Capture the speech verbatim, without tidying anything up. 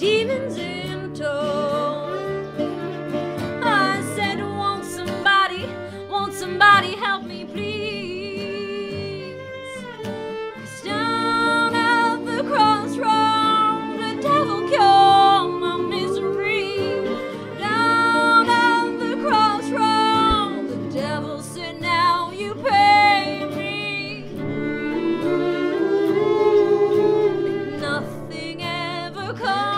demons in tow. I said, won't somebody, won't somebody help me please? 'Cause down at the crossroad, the devil cured my misery. Down at the crossroad, the devil said, now you pay me. And nothing ever comes